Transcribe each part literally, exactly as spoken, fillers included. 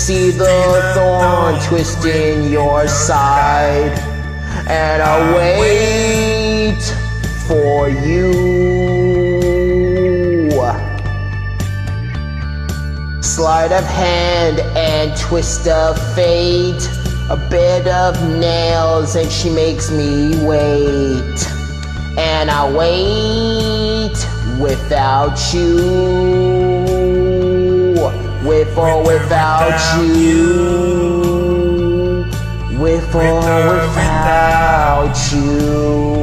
see the thorn twisting your side, and I wait for you. Sleight of hand and twist of fate, a bed of nails and she makes me wait, and I wait without you, with or without you, with or without you.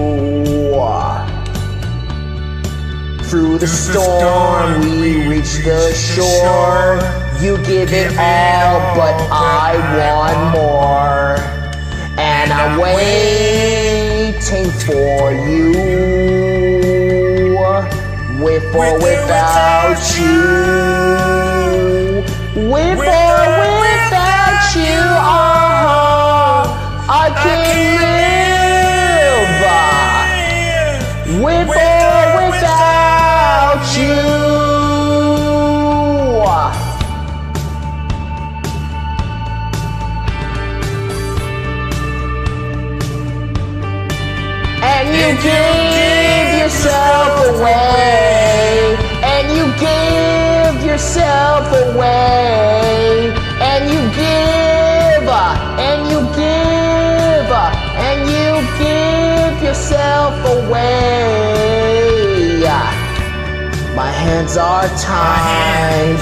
Through the storm we reach the shore. You give it all, but I want more, and I'm waiting for you, with or without you, with or without you. Uh-huh. I can live with or without you. And you give yourself away, and you give yourself away, and you give, and you give, and you give yourself away. My hands are tied,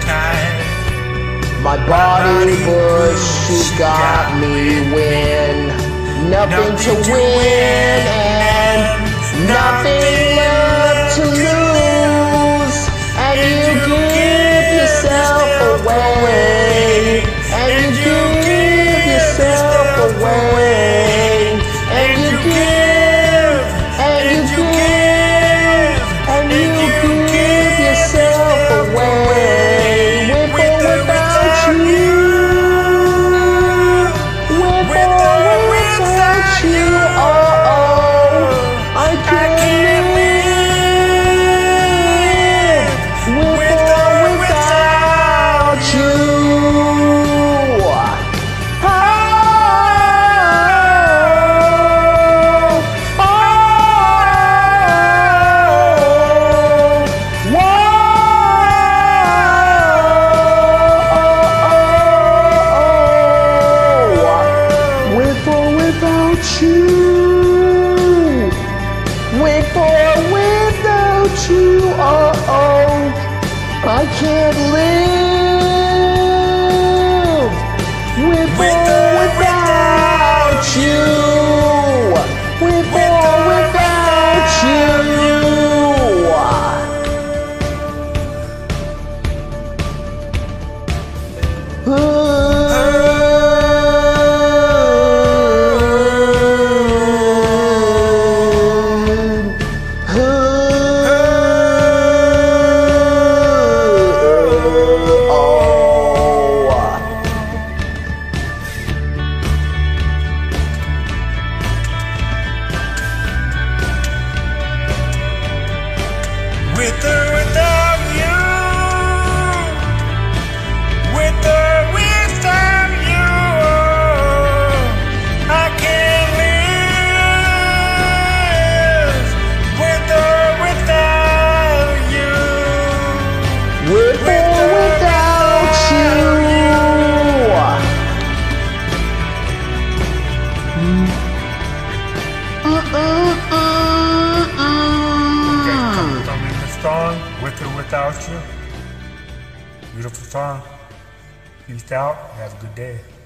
my body bush, you got me win. Nothing to win and nothing left to lose, and you give yourself away, and you give yourself away, and you give, and you give, and you give yourself away, with or without you, with or without you. Oh, oh, I can't live with or without you. Oh, oh, whoa, with or without you, with or without you. Oh, oh, I can't live with or without you, with or without you. With or without you, with or without you, I can't live. With or without you, With or without you. Song, with or without you. Beautiful song. Peace out. Have a good day.